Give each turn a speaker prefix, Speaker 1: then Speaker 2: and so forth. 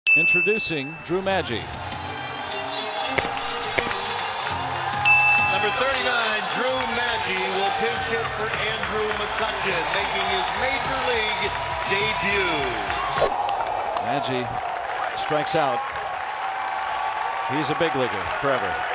Speaker 1: Introducing Drew Maggi.
Speaker 2: Number 39, Drew Maggi will pinch hit for Andrew McCutchen, making his major league debut.
Speaker 1: Maggi strikes out. He's a big leaguer forever.